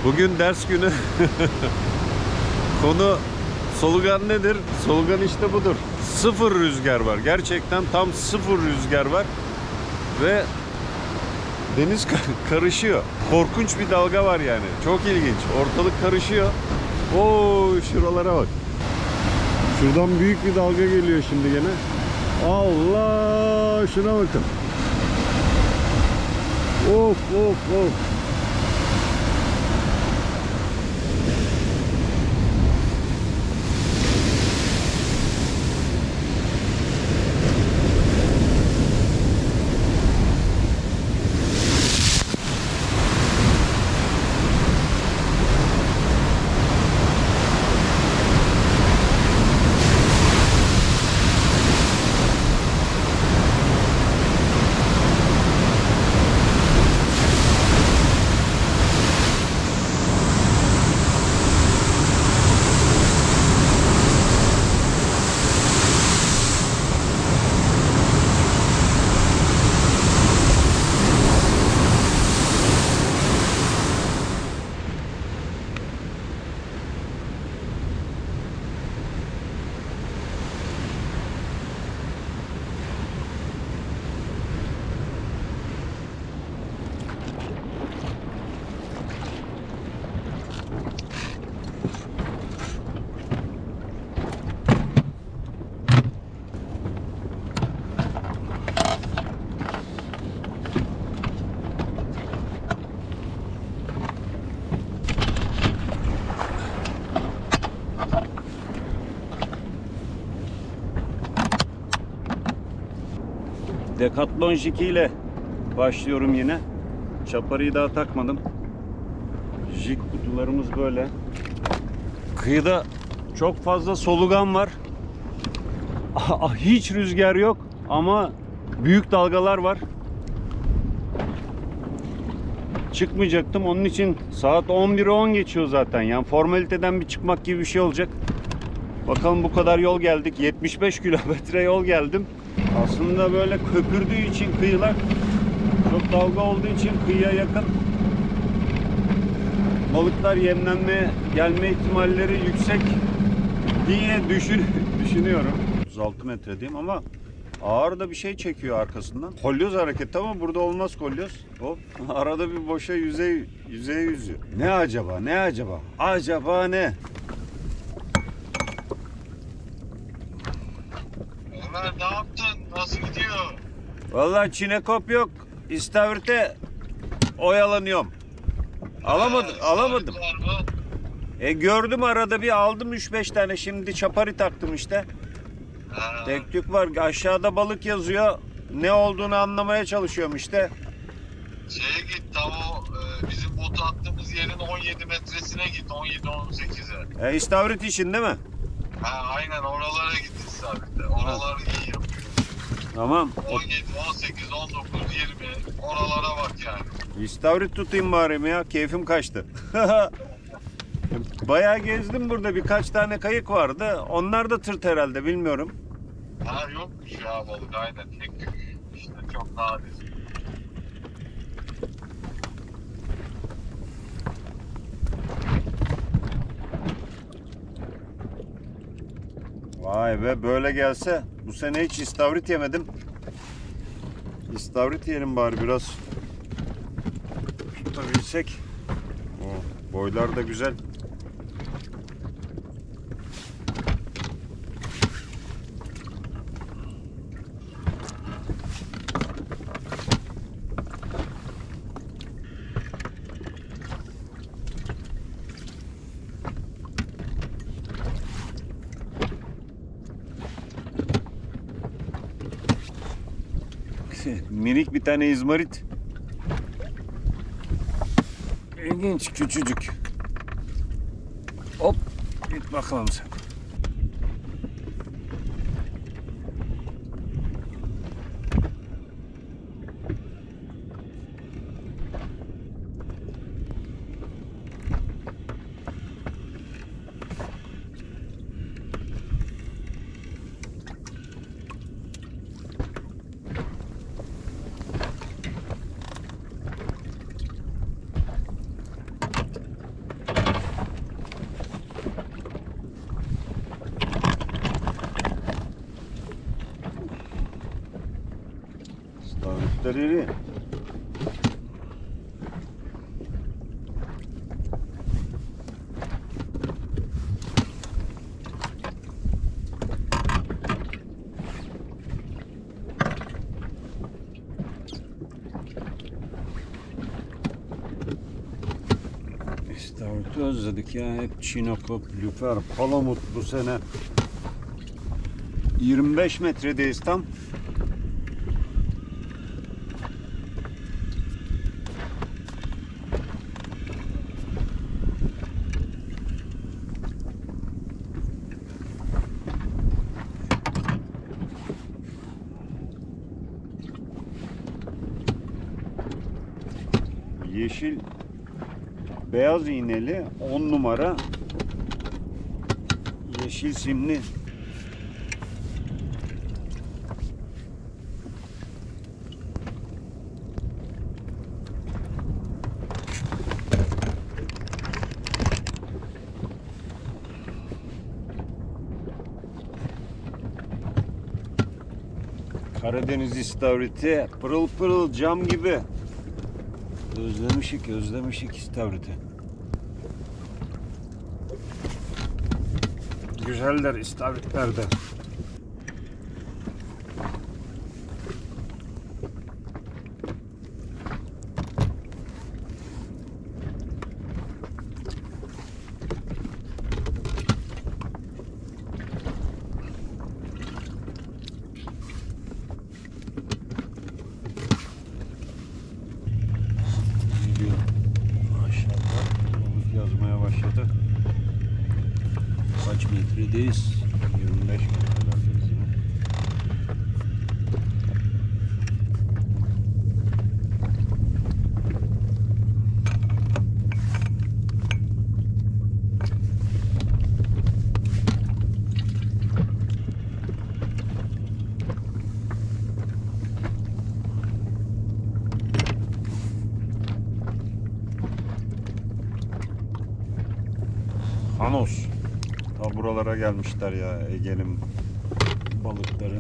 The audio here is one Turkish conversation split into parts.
Bugün ders günü. Konu solugan nedir? Solugan işte budur. Sıfır rüzgar var. Gerçekten tam sıfır rüzgar var. Ve deniz karışıyor. Korkunç bir dalga var yani. Çok ilginç. Ortalık karışıyor. Oo, şuralara bak. Şuradan büyük bir dalga geliyor şimdi gene. Allah, şuna bakın. Of of of. Decathlon Jig ile başlıyorum yine. Çaparıyı daha takmadım. Jig kutularımız böyle. Kıyıda çok fazla solugan var. Hiç rüzgar yok ama büyük dalgalar var. Çıkmayacaktım. Onun için saat 11'e 10 geçiyor zaten. Yani formaliteden bir çıkmak gibi bir şey olacak. Bakalım, bu kadar yol geldik. 75 kilometre yol geldim. Aslında böyle köpürdüğü için kıyılar, çok dalga olduğu için kıyıya yakın. Balıklar yemlenmeye gelme ihtimalleri yüksek diye düşünüyorum. 36 metre diyeyim ama ağır da bir şey çekiyor arkasından. Kolyoz hareketi ama burada olmaz kolyoz. Hop, arada bir boşa yüzey yüzüyor. Ne acaba? Ne acaba? Acaba ne? Ömer, ne yaptın? Nasıl gidiyor? Vallahi çinekop yok. İstavrite oyalanıyorum. Alamadım. Var mı? Gördüm, arada bir aldım 3-5 tane. Şimdi çapari taktım işte. Tek tük var. Aşağıda balık yazıyor. Ne olduğunu anlamaya çalışıyorum işte. Şeye git, tam o bizim botu attığımız yerin 17 metresine git. 17-18'e. İstavrit için değil mi? Aynen, oralara git istavritte. Oralar iyi yapıyor. Tamam. 17, 18, 19, 20. Oralara bak yani. İstavrit tutayım bari ya. Keyfim kaçtı. Bayağı gezdim burada. Birkaç tane kayık vardı. Onlar da tırt herhalde, bilmiyorum. Yokmuş ya balık, aynen. Tek tük. İşte çok nadir. Vay be, böyle gelse bu sene hiç istavrit yemedim. İstavrit yiyelim bari biraz. Tutabilsek. Boylar da güzel. Minik bir tane izmarit. İlginç, küçücük. Hop, git bakalım sen. balıklar iri. İstavrit'i özledik ya. Hep çinokop, lüfer, palamut bu sene. 25 metredeyiz tam. Yeşil beyaz iğneli 10 numara yeşil simli. Karadeniz istavriti pırıl pırıl cam gibi. Özlemişik istavriti. Güzeller istavritler de. Başladı. Kaç metredeyiz? 25 metredeyiz yine. Hanos. Ta buralara gelmişler ya Ege'nin balıkları.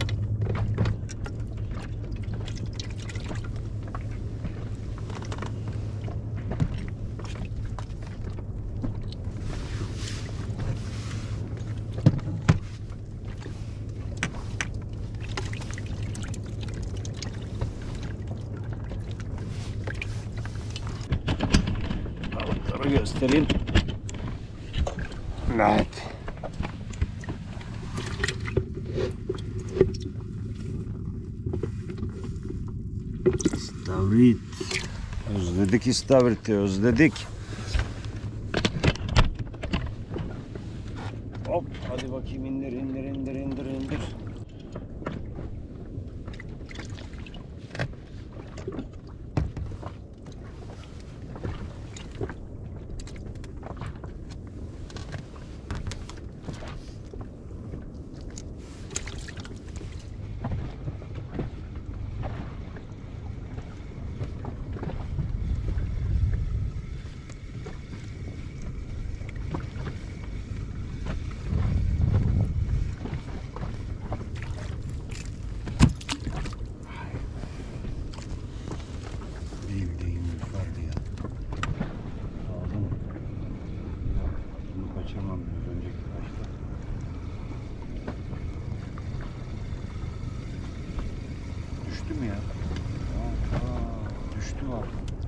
Balıkları göstereyim. Evet. İstavrit. Özledik istavriti, özledik. Hop, hadi bakayım indir. Kaçırmam biraz önceki taşta. Düştü mü ya? Düştü var.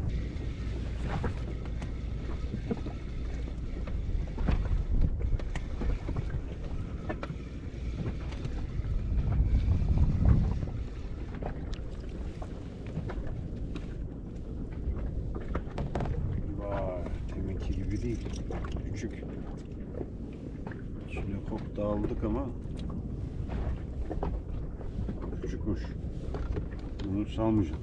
Vay, deminki gibi değil. Küçük. Şimdi kok dağıldık ama küçükmüş. Bunu salmayacağım.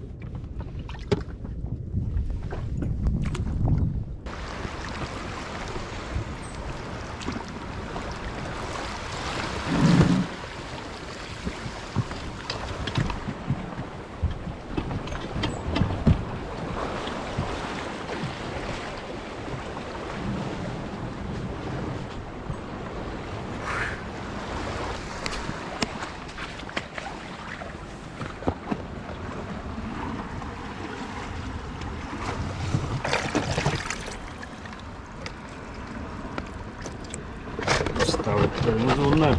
İstavritlerimiz bunlar.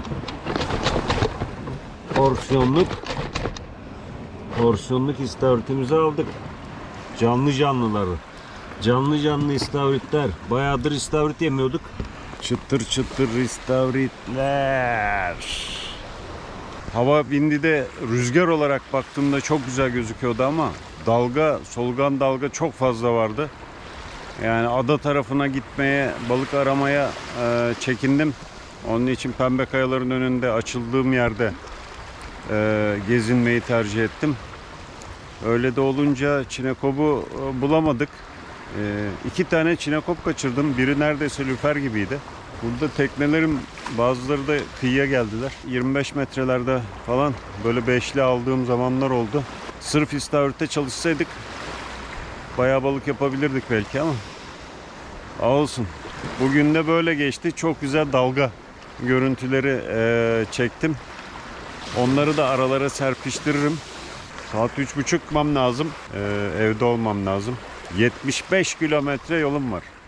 Porsiyonluk istavritimizi aldık. Canlıları. Canlı istavritler. Bayağıdır istavrit yemiyorduk. Çıtır çıtır istavritler. Hava Vindi'de rüzgar olarak baktığımda çok güzel gözüküyordu ama solugan dalga çok fazla vardı. Yani ada tarafına gitmeye, balık aramaya çekindim. Onun için Pembe Kayaların önünde açıldığım yerde gezinmeyi tercih ettim. Öyle de olunca çinekobu bulamadık. 2 tane çinekop kaçırdım. Biri neredeyse lüfer gibiydi. Burada teknelerin bazıları da kıyıya geldiler. 25 metrelerde falan böyle beşli aldığım zamanlar oldu. Sırf istavritte çalışsaydık bayağı balık yapabilirdik belki ama olsun. Bugün de böyle geçti. Çok güzel dalga görüntüleri çektim. Onları da aralara serpiştiririm. Saat 3.30 lazım. Evde olmam lazım. 75 kilometre yolum var.